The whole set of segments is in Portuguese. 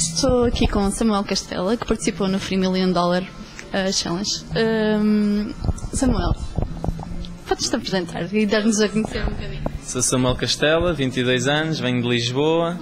Estou aqui com Samuel Castela, que participou no Free Million Dollar Challenge. Samuel, podes-te apresentar e dar-nos a conhecer um bocadinho? Sou Samuel Castela, 22 anos, venho de Lisboa.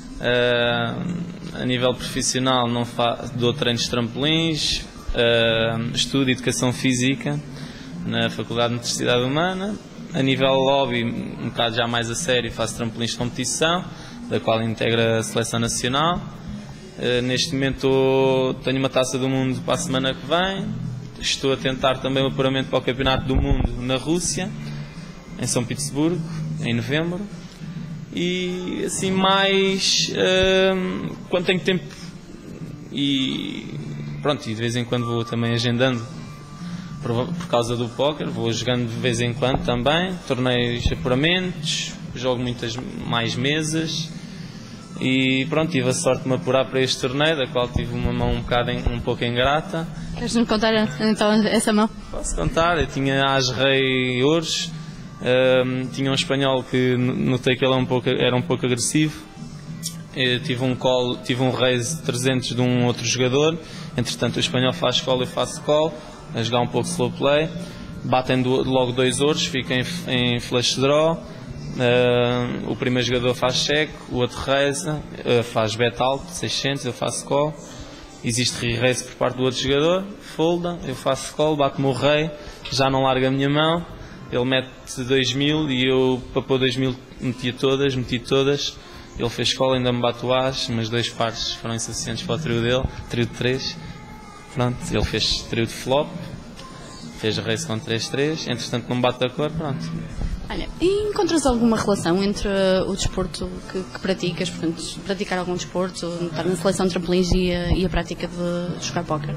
A nível profissional dou treinos de trampolins, estudo Educação Física na Faculdade de Motricidade Humana. A nível hobby, um bocado já mais a sério, faço trampolins de competição, da qual integra a Seleção Nacional. Neste momento tenho uma Taça do Mundo para a semana que vem. Estou a tentar também o apuramento para o Campeonato do Mundo na Rússia, em São Petersburgo, em novembro. E assim mais quando tenho tempo e pronto, e de vez em quando vou também agendando por causa do póquer, vou jogando de vez em quando também, torneios, apuramentos, jogo muitas mais mesas e pronto, tive a sorte de me apurar para este torneio, da qual tive uma mão um pouco ingrata. Queres-me contar então essa mão? Posso contar, eu tinha As-Rei Ouros. Tinha um espanhol que notei que ele era um pouco agressivo. Eu tive um raise 300 de um outro jogador. Entretanto o espanhol faz call, eu faço call, a jogar um pouco slow play. Batem logo 2 ouros, fica em flash draw. O primeiro jogador faz check, o outro raise, faz bet alto, 600, eu faço call. Existe re-raise por parte do outro jogador, folda, eu faço call, bato-me o rei, já não larga a minha mão. Ele mete 2000 e eu, para pôr 2000, meti todas. Ele fez call, ainda me bate o as, mas 2 pares foram insuficientes para o trio dele, trio de 3. Pronto, ele fez trio de flop, fez race com 3-3, entretanto não me bate a cor, pronto. Olha, e encontras alguma relação entre o desporto que praticas, portanto, praticar algum desporto, estar na seleção de trampolins e a prática de jogar póquer?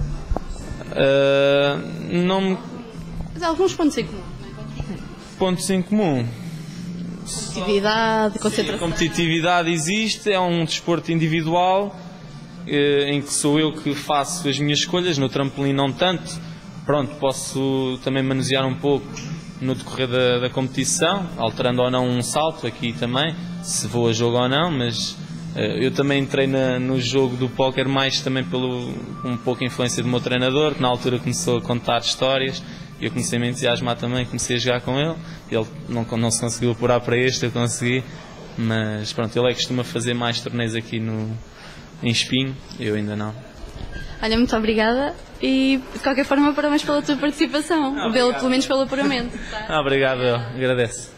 Não. Mas há alguns pontos em comum. Pontos em comum. Competitividade, concentração. Sim, a competitividade existe, é um desporto individual em que sou eu que faço as minhas escolhas, no trampolim não tanto. Pronto, posso também manusear um pouco no decorrer da competição, alterando ou não um salto aqui também, se vou a jogo ou não, mas eu também entrei no jogo do póquer mais também um pouco a influência do meu treinador, que na altura começou a contar histórias. Eu comecei a me entusiasmar também, comecei a jogar com ele. Ele não se conseguiu apurar para este, eu consegui. Mas pronto, ele é que costuma fazer mais torneios aqui em Espinho, eu ainda não. Olha, muito obrigada e de qualquer forma parabéns pela tua participação, pelo menos pelo apuramento. Tá? Obrigado, eu agradeço.